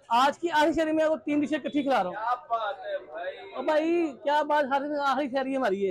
आज की आखिरी शहरी में आपको 3 डिशें इकट्ठी खिला रहा हूँ। क्या बात है भाई। और भाई क्या बात, हर आखिरी शहरी है हमारी ये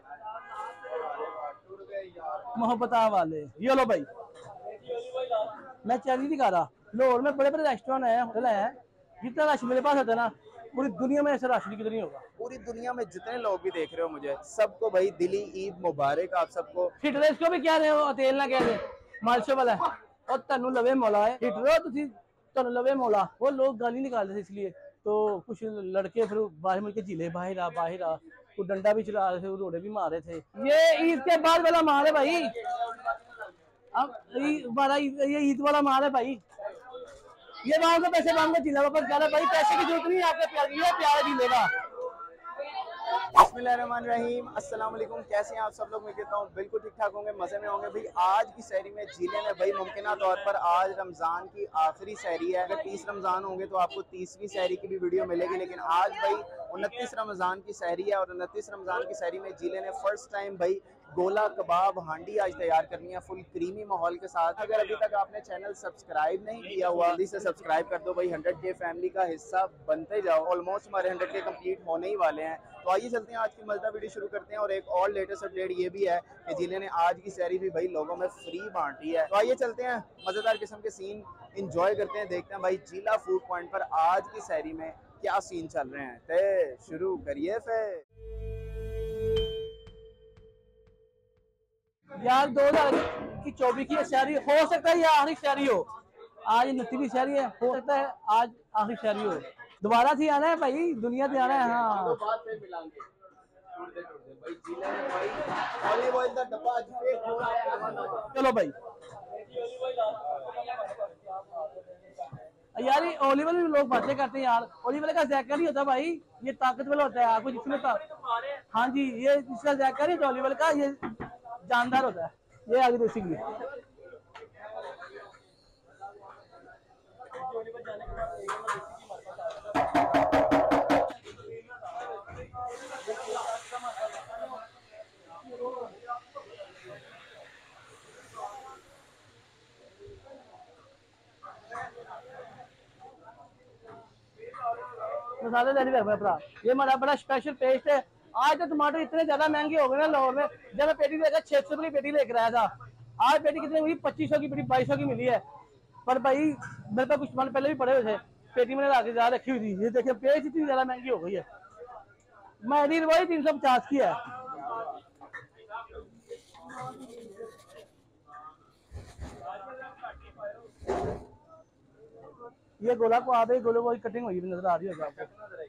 मोहब्बत वाले। ये लो भाई, मैं चैलेंज नहीं कर रहा। लाहौर में बड़े बड़े रेस्टोरेंट है, होटल है, जितना रश मेरे पास होता है ना, पूरी दुनिया में ऐसा रश किधर नहीं होगा। पूरी दुनिया में जितने लोग भी देख रहे हो मुझे सबको भाई दिली ईद मुबारक आप सबको। हिटलर इसको भी कह रहे हो, तेल ना कह रहे मालशो वाला है। और तनु लवे मौला है हिटलर, तुम तनु लवे मौला, वो लोग गाली निकाल रहे थे इसलिए। तो कुछ लड़के फिर बाहर मिलकर जिले बाहर आ, कुछ डंडा भी चला रहे थे, रोड़े भी मार रहे थे। ये ईद के बाद वाला मार है भाई, अब हमारा ये ईद वाला माल है भाई। ये मांगो पैसे, मांगो जिला वापस जा रहा भाई, पैसे की जरूरत नहीं है आपके प्यार की, ये प्यार जिलेगा। बिस्मिल्लाहिर्रहमानिर्रहीम, अस्सलाम वालेकुम। कैसे हैं आप सब लोग? मैं कहता हूँ बिल्कुल ठीक ठाक होंगे, मजे में होंगे भाई। आज की सहरी में जिले ने भाई मुमकिन तौर पर आज रमजान की आखिरी सहरी है। अगर 30 रमजान होंगे तो आपको 30वीं सहरी की भी वीडियो मिलेगी, लेकिन आज भाई 29 रमजान की सहरी है। और 29 रमजान की सहरी में जिले ने फर्स्ट टाइम भाई गोला कबाब हांडी आज तैयार करनी है फुल क्रीमी माहौल के साथ। अगर अभी तक आपने चैनल सब्सक्राइब नहीं किया हुआ जल्दी से सब्सक्राइब कर दो भाई, 100K फैमिली का हिस्सा बनते जाओ। ऑलमोस्ट हमारे 100K कंप्लीट होने ही वाले हैं। तो आइए चलते हैं, आज की मजेदार वीडियो शुरू करते हैं। और एक और लेटेस्ट अपडेट ये भी है कि जिले ने आज की सहरी भी भाई लोगों में फ्री बांटी है। तो आइए चलते हैं, मजेदार किस्म के सीन इंजॉय करते हैं, देखते हैं भाई जिला फूड पॉइंट पर आज की सहरी में क्या सीन चल रहे हैं। तो शुरू करिए फिर। यार 2024 की शहरी हो सकता है या आखिरी शहरी हो। आज 29वीं शहरी है, हो सकता है आज आखिरी शहरी हो। दोबारा से आना है भाई, दुनिया से आना है। हाँ चलो भाई। यार ये ओलिव ऑयल लोग बातें करते हैं यार, ओलिव ऑयल का जायका नहीं होता भाई, ये ताकत वाला होता है। आपको जिसमें हाँ जी, ये जिसका जायका नहीं होता ओलिव ऑयल का, ये जानदार होता है। ये आगे तो इसीलिए मसाले लेने भरा। ये हमारा बड़ा स्पेशल पेस्ट है। आज तो टमाटर इतने ज्यादा महंगे हो गए ना लाहौर में, जब मैं पेटी लेकर 600 की पेटी लेकर आया था, आज पेटी कितनी हुई? 2500 की पेटी, 2200 की मिली है। पर भाई मेरे पास कुछ साल पहले भी पड़े हुए थे, पेटी मैंने लाके ज्यादा रखी हुई थी। ये देखिए पेस्ट इतनी ज्यादा महंगी हो गई है। मैदी वही 350 की है। ये गोला को आधे गोले को कटिंग हुई नजर आ रही है आपको।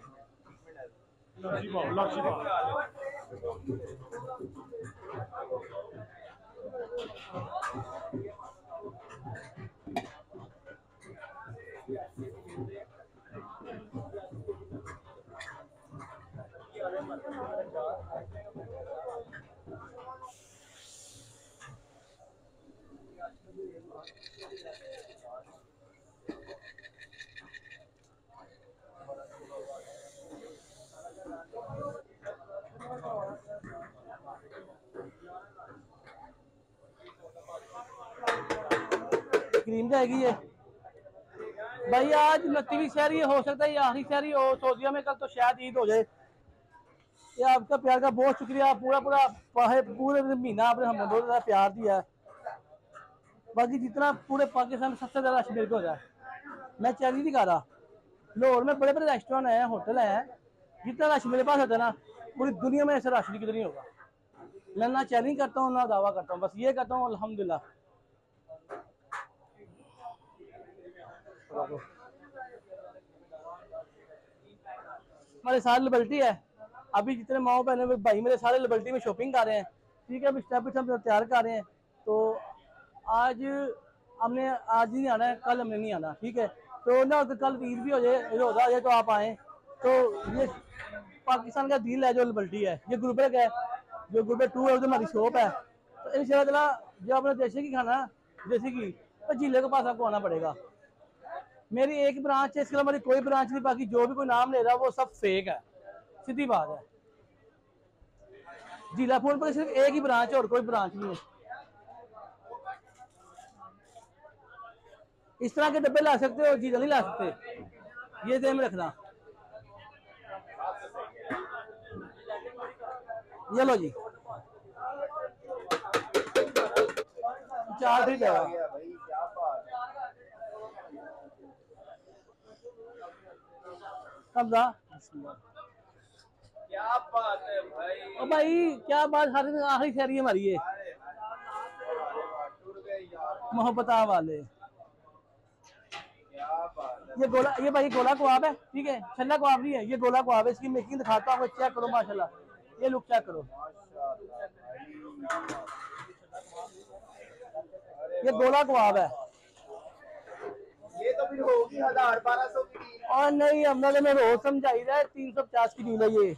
क्रीम जाएगी ये भाई। आज 29वीं शहरी हो सकता है ये आखिरी शहरी हो। सऊदीया में कल तो शायद ईद हो जाए। ये आपका प्यार का बहुत शुक्रिया, पूरे महीना आपने हमें बहुत ज्यादा प्यार दिया है। बाकी जितना पूरे पाकिस्तान में सबसे ज्यादा मेरे को हो जाए, मैं चैलेंज नहीं कर रहा। लाहौर में बड़े बड़े रेस्टोरेंट है, होटल है, जितना रश मेरे पास होता है ना, पूरी दुनिया में ऐसा रश किधर नहीं होगा। मैं ना चैलेंज करता हूँ ना दावा करता हूँ, बस ये कहता हूँ अल्हम्दुलिल्लाह। हमारे सारे लिबर्टी है। अभी जितने माओ बहने भाई मेरे सारे लिबर्टी में शॉपिंग कर रहे हैं। ठीक है, अभी स्टेप हम तैयार कर रहे हैं। तो आज हमने आज ही नहीं आना है, कल हमने नहीं आना। ठीक है, तो ना कल ईद भी हो जाए, रोजा हो जाए तो आप आए। तो ये पाकिस्तान का दिल है जो लिबर्टी है, ये गुरबत है, जो गुरबत 2 है, उधर हमारी शॉप है। तो इंशाल्लाह जो आपने देसी की खाना, देसी की, तो जिले के पास आपको आना पड़ेगा। मेरी एक ब्रांच है, इसके अलावा मेरी कोई ब्रांच नहीं। बाकी जो भी कोई नाम ले रहा है वो सब फेक है, सीधी बात है। जिला फोन पर सिर्फ एक ही ब्रांच है और कोई ब्रांच नहीं है। इस तरह के डब्बे ला सकते हो, जिला नहीं ला सकते। ये जेब में रखना। ये लो जी, 4 ठीक है कब था। क्या बात है भाई। ओ भाई क्या बात, हर आखिरी शहरी हमारी है मोहब्बत वाले। ये गोला, ये भाई गोला कबाब है, ठीक है, छल्ला कबाब नहीं है, ये गोला कबाब है। इसकी मेकिंग दिखाता हूँ, चेक करो माशाल्लाह, ये लुक चेक करो। ये गोला कबाब है। ये तो फिर होगी 1000-1200 की डील। और नहीं, हमने तो मैं रोज समझाई रहा है, 350 की डील है ये।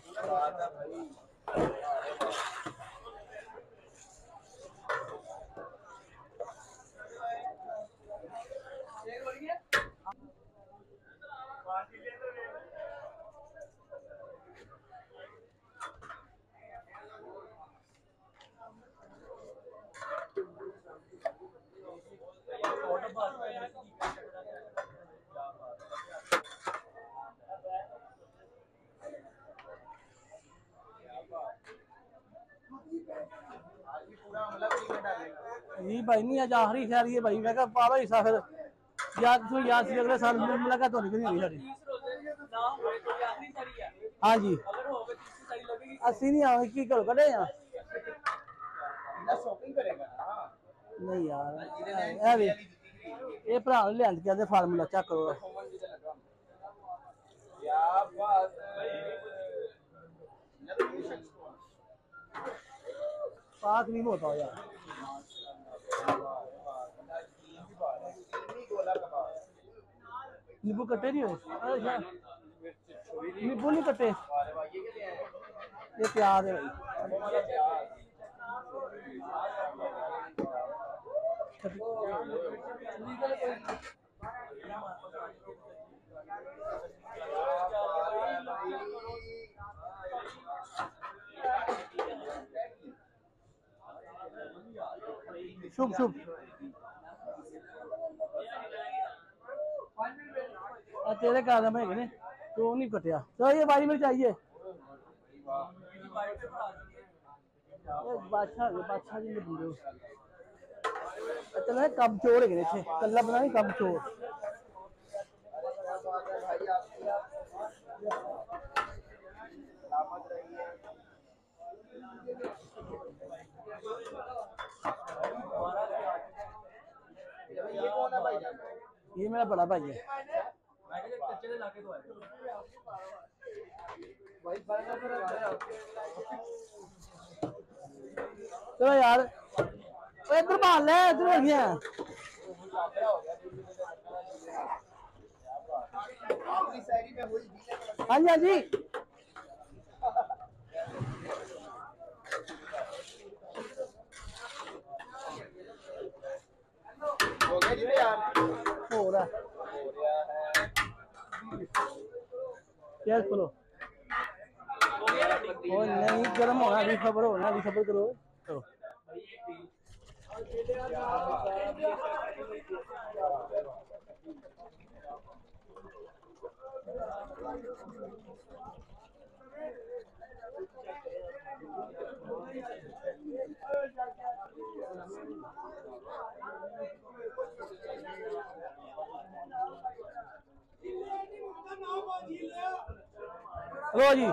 ये भाई नहीं, आज आखिरी खैर ये भाई, मैं कहा पालो हिस्सा फिर याद तो याद से अगले साल मुलाकात होनी नहीं होगी सारी। हाँ जी, 80 नहीं आवे की करो कटे यहाँ शॉपिंग करेगा ना। नहीं यार, ए भी ये भरा ले आंद के फार्मूला चेक करो। क्या बात है। पाक नहीं होता यार। नींबू कटे नहीं हुए, अच्छा नींबू नहीं कटे, ये प्याज है शुभ शुभ। तेरे कदम है ने तो नहीं कटिया, तो ये बारी में चाहिए बादशाह जी ने बंदे चल कब चोर है इतने कल्ला बना नहीं कब चोर। ये मेरा बड़ा भाई है। चलो यार इधर भाल ले, इधर हो गया। हाँ जी हाँ जी, हो रहा है करो और नहीं गर्म होना, अभी खबर होना, अभी खबर करो तो। लो जी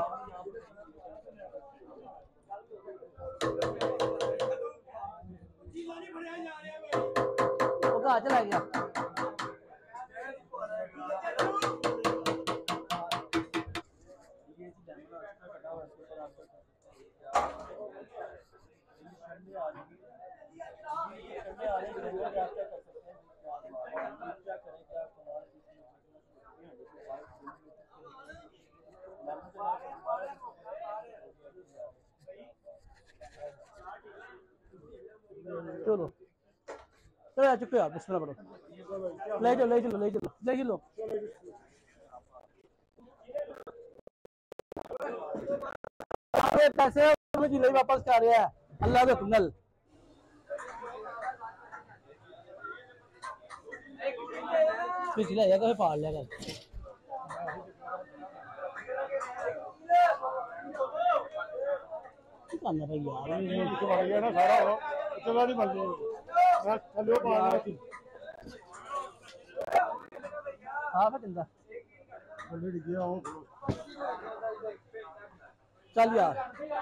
वो कहाँ चला गया। चलो चलो आ चुके आप, बिस्मिल्लाह पढ़ो, ले चलो ले चलो ले चलो ले चलो। पैसे जिले वापस कर रहा है अल्लाह के हुक्म। पिछले फाड़ लिया कर मारना भाई यार, नीचे बढ़ गया ना सारा हो चला नहीं बन मैं थल्ले पाना थी हाँ मैं चिंता थल्ले डिग गया हूं चल यार।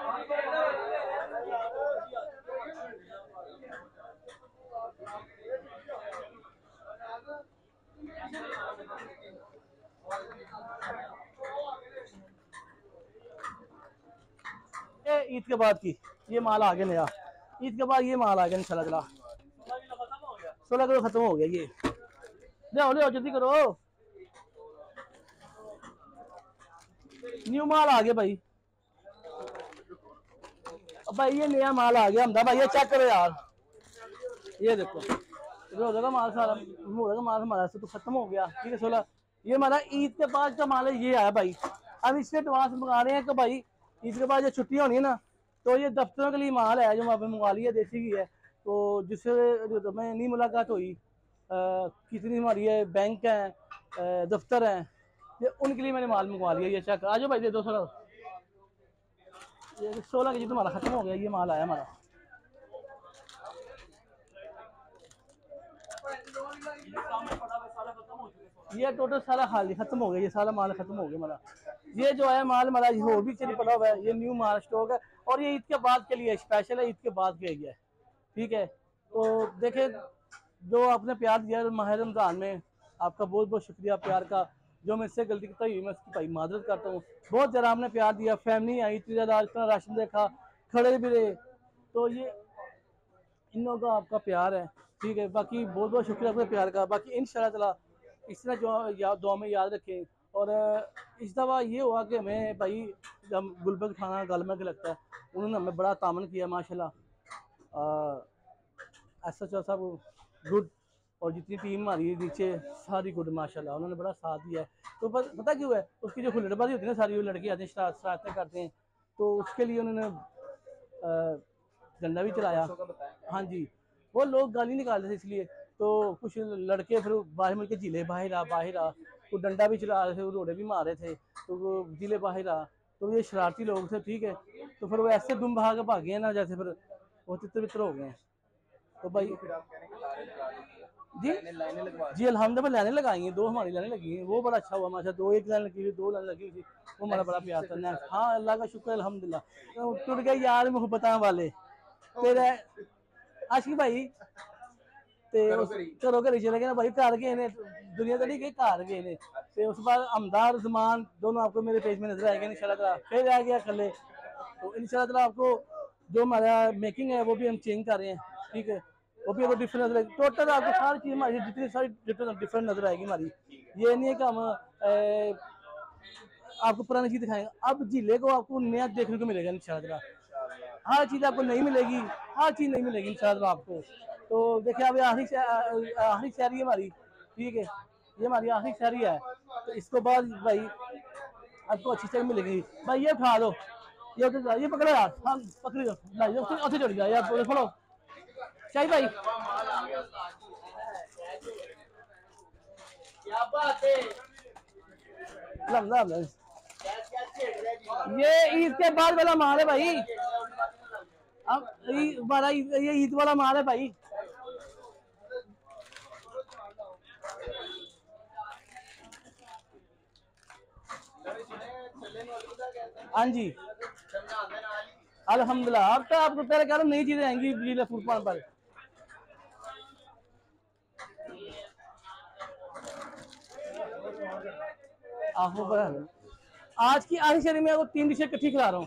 ईद के बाद की ये माल आ गया नया, ईद के बाद ये माल आ गया इंशाल्लाह ताला। 16 किलो खत्म हो गया ये, ले जल्दी करो, न्यू माल आ गया भाई। भाई ये नया माल आ गया हमदा भाई, ये चेक करो यार, ये देखो रोजा का माल सारा, रोजा का माल हमारा तो खत्म हो गया, ठीक है। 16 ये हमारा ईद के बाद का माल है, ये आया भाई। अब इससे एडवांस मंगा रहे हैं कि भाई ईद के बाद जो छुट्टियां होनी है ना, तो ये दफ्तरों के लिए माल है जो वहाँ पे मंगा लिया देसी की है, तो जिससे जो मैं नहीं मुलाकात हुई कितनी हमारी है बैंक है दफ्तर हैं, ये उनके लिए मैंने माल मंगवा लिया। ये चेक आ जाओ भाई, दे दो 16 के जी तुम्हारा खत्म हो गया, ये माल आया हमारा। ये टोटल सारा हाल खत्म हो गया, ये सारा माल खत्म हो गया हमारा। ये जो है माल हमारा हो भी चली पड़ा हुआ है, ये न्यू माल स्टॉक है और ये ईद के बाद के लिए स्पेशल है, ईद के बाद के लिए, ठीक है। तो देखे जो आपने प्यार दिया माह रमज़ान में, आपका बहुत बहुत शुक्रिया प्यार का। जो मुझसे गलती करता हुई मैं उसकी भाई मादरत करता हूँ। बहुत ज़्यादा आपने प्यार दिया, फैमिली आई इतनी ज़्यादा, इतना राशन देखा, खड़े भी रहे, तो ये इन लोगों का आपका प्यार है, ठीक है। बाकी बहुत बहुत शुक्रिया आपके प्यार का। बाकी इंशाल्लाह ताला इस तरह जो दुआ में याद रखें। और इस दफ़ा ये हुआ कि हमें भाई जब गुलबर्ग थाना गालमा के लगता है, उन्होंने हमें बड़ा तामन किया माशाल्लाह। SHO साहब गुड, और जितनी टीम हमारी नीचे सारी गुड माशाल्लाह, उन्होंने बड़ा साथ दिया है। तो पता क्यों है, उसकी जो हुल्लड़बाजी होती है ना, सारी वो लड़के आते हैं शरारतें करते हैं, तो उसके लिए उन्होंने झंडा भी चलाया। हाँ जी, वो लोग गाली निकालते थे इसलिए, तो कुछ लड़के फिर बाहर मिलकर जिले बाहर आ, तो डंडा भी चला रहे थे, वो रोड़े भी मार रहे थे, तो वो जिले बाहर आ, तो ये शरारती लोग थे, ठीक है। तो फिर वो ऐसे दुम भाग के भागे हैं ना, जैसे फिर वो तितर बितर हो गए हैं। तो भाई जी अल्हम्दुलिल्लाह लाइनें लगाई हैं, 2 हमारी लाइनें लगी हैं, वो बड़ा अच्छा हुआ माशा। 2 एक लाइन लगी हुई, 2 लाइन लगी हुई थी, वो हमारा बड़ा प्यार था। हाँ अल्लाह का शुक्र अल्हम्दुलिल्लाह। तो टूट गए यार मोहब्बत वाले तेरे आशिक भाई, ते घरों घरी चले गए ना भाई, घर गए ने, दुनिया तो नहीं गई, घर गए ने। ते उस बाद हमदार जमान दोनों आपको मेरे पेज में नजर आएंगे इंशाल्लाह ताला। फिर आ गया कल, तो इंशाल्लाह ताला आपको जो हमारा मेकिंग है वो भी हम चेंज कर रहे हैं, ठीक है। वो भी आपको डिफरेंट नजर आएगी, टोटल आपको सारी चीज़ हमारी जितनी सारी डिफरेंट नजर आएगी हमारी। ये नहीं है कि हम आपको पुरानी चीज़ दिखाएंगे, अब जिले को आपको नया देखने को मिलेगा इंशाल्लाह। हर चीज़ आपको नहीं मिलेगी, हर चीज़ नहीं मिलेगी इंशाल्लाह आपको। तो देखिए अभी आखिरी शहरी है हमारी, ठीक है, ये हमारी आखिरी शहरी है। तो इसको बाद भाई आपको अच्छी चीज़ मिलेगी। भाई ये उठा दो, ये पकड़ो यार, हाँ पकड़ी दो, उसे चढ़ गया यार, खोलो शाही भाई। ये ईद के बाद वाला माल है भाई, अब हमारा ये ईद वाला माल है भाई। हाँ जी अल्हम्दुलिल्लाह, अब तो आपको पहले कह रहा हूँ नई चीजें आएंगी बिजली फूटपाथ पर। आज की आखिरी शरीर में 3 डिशें इकट्ठी खिला रहा हूँ,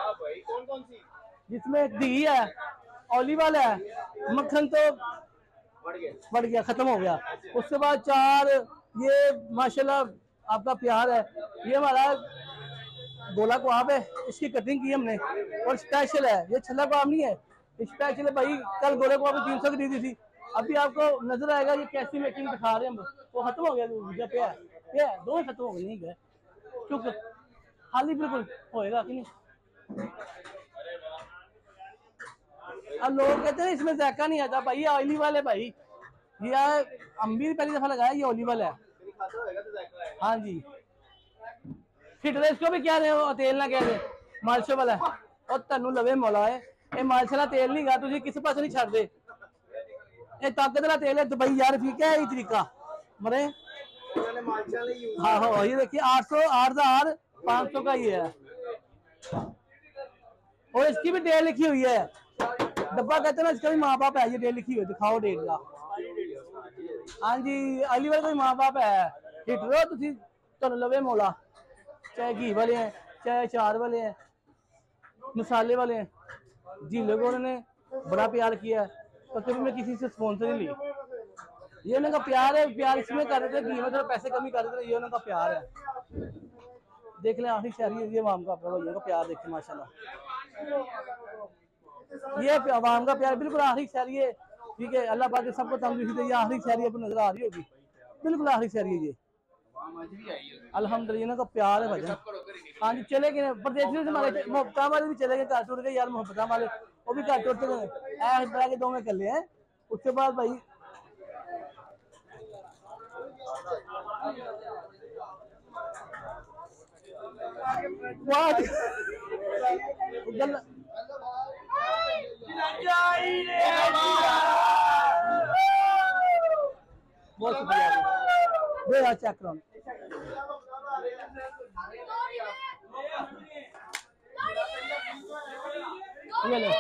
जिसमें घी है, ऑलिव है, मक्खन तो बढ़ गया खत्म हो गया। उसके बाद 4 ये माशाल्लाह आपका प्यार है, ये हमारा गोला कबाब है, इसकी कटिंग की हमने और स्पेशल है, ये छल्ला कबाब नहीं है, स्पेशल है भाई। कल गोला कबाब 300 की दी थी, अभी आपको नजर आएगा ये कैसी मेकिंग दिखा रहे हैं हम, वो खत्म हो गया पे है, 2 खत्म हो गए, नहीं गए क्योंकि खाली बिल्कुल होएगा कि नहीं। अब लोग कहते हैं इसमें जायका नहीं आता, भाई ये ऑलिव वाले भाई, ये हम भी पहली दफा लगाया, ये ऑलिव वाला है। हाँ जी फिटनेस को भी कह रहे हो, तेल ना कह रहे, मार्शो वाला है। और तेनू लवे मौला है। ये मालशे का तेल नहीं गा, तुझे किस पास नहीं छड़ दे। ये ताकत का तेल है दुबई यार, ठीक है ये तरीका मरे। हाँ हाँ ये देखिए 8,500 का ये है, और इसकी भी डेट लिखी हुई है। डब्बा कहते हैं ना, इसका भी माँ बाप है, ये डेट लिखी हुई है, दिखाओ डेट का। हाँ जी अलीवर का माँ बाप है। हिटरो तुसी तुम लवे मौला, चाहे घी वाले हैं, चाहे अचार वाले हैं, मसाले वाले हैं। जी लोगों ने बड़ा प्यार किया है, तो कभी मैं किसी से स्पॉन्सर नहीं ली। ये उनका प्यार है, प्यार इसमें कर रहे थे घी में थोड़ा पैसे कमी कर रहे थे, ये उनका प्यार है। देख लें आखिरी शहरी ये आवाम का अपना भैया का प्यार देखें माशाल्लाह, ये आवाम का प्यार बिल्कुल आखिरी शहरी है। ठीक है अल्लाह पाक सबको तंदुरुस्ती दे। ये आखिरी शहरी आपको नजर आ रही होगी, बिल्कुल आखिरी शहरी है ये अल्हम्दुलिल्लाह, इनका प्यार है भजन। हाँ जी चले गए परदेसी हमारे मोहब्बत वाले भी चले गए, घर टूट गए यार, मोहब्बत वाले वो भी घर टूट गए। ऐसे तरह के दो में कर ले हैं। उसके बाद भाई बहुत शुक्रिया, चेक करो। ये ले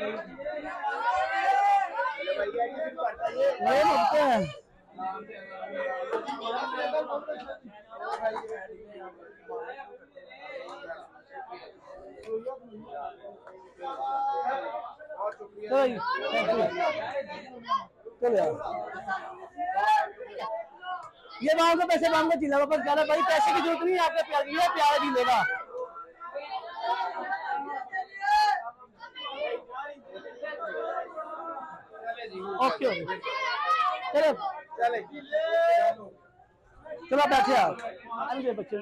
ये मुझसे है। ये मांग के पैसे मांग के जिला वापस जाना भाई, पैसे की जरूरत नहीं है आपके प्यार की, प्यार भी लेगा। ओके चलो चलो बैठे आप बच्चे।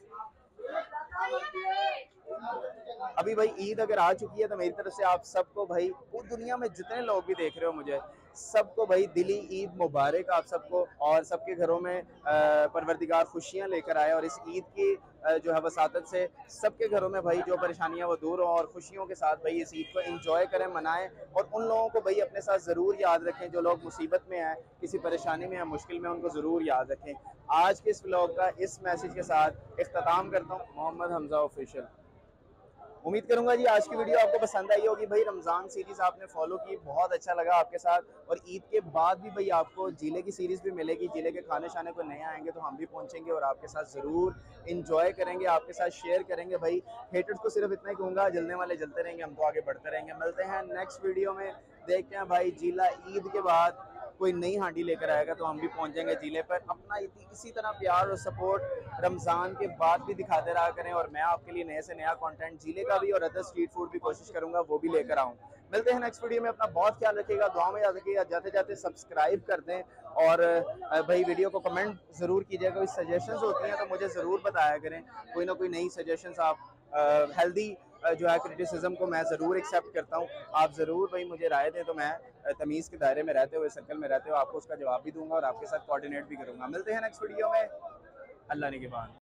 अभी भाई ईद अगर आ चुकी है तो मेरी तरफ से आप सबको भाई, पूरी दुनिया में जितने लोग भी देख रहे हो मुझे, सबको भाई दिली ईद मुबारक आप सबको। और सबके घरों में परवरदिगार खुशियां लेकर आए, और इस ईद की जो है वसातत से सबके घरों में भाई जो परेशानियां वो दूर हो, और खुशियों के साथ भाई इस ईद को एंजॉय करें, मनाएं। और उन लोगों को भाई अपने साथ ज़रूर याद रखें जो लोग मुसीबत में हैं, किसी परेशानी में हैं, मुश्किल में, उनको ज़रूर याद रखें। आज के इस व्लॉग का इस मैसेज के साथ इख्तिताम करता हूँ। मोहम्मद हमजा ऑफिशियल। उम्मीद करूंगा जी आज की वीडियो आपको पसंद आई होगी। भाई रमज़ान सीरीज़ आपने फॉलो की, बहुत अच्छा लगा आपके साथ। और ईद के बाद भी भाई आपको जिले की सीरीज़ भी मिलेगी, जिले के खाने शाने को नए आएंगे तो हम भी पहुंचेंगे और आपके साथ ज़रूर इंजॉय करेंगे, आपके साथ शेयर करेंगे। भाई हेटर्स को सिर्फ इतना ही कहूँगा, जलने वाले जलते रहेंगे, हम तो आगे बढ़ते रहेंगे। मिलते हैं नेक्स्ट वीडियो में, देखते हैं भाई जिला ईद के बाद कोई नई हांडी लेकर आएगा तो हम भी पहुंच जाएंगे जिले पर। अपना इसी तरह प्यार और सपोर्ट रमज़ान के बाद भी दिखाते रहा करें, और मैं आपके लिए नए से नया कंटेंट जिले का भी और अदर स्ट्रीट फूड भी कोशिश करूंगा वो भी लेकर आऊँ। मिलते हैं नेक्स्ट वीडियो में, अपना बहुत ख्याल रखिएगा, दुआ में याद रखिएगा, जाते जाते सब्सक्राइब कर दें, और भाई वीडियो को कमेंट ज़रूर कीजिएगा। कोई सजेशंस होती हैं तो मुझे ज़रूर बताया करें, कोई ना कोई नई सजेशंस आप हेल्दी जो है क्रिटिसिज्म को मैं ज़रूर एक्सेप्ट करता हूँ। आप ज़रूर भाई मुझे राय दें तो मैं तमीज़ के दायरे में रहते हुए, सर्कल में रहते हुए आपको उसका जवाब भी दूंगा और आपके साथ कोऑर्डिनेट भी करूँगा। मिलते हैं नेक्स्ट वीडियो में, अल्लाह ने के बाद।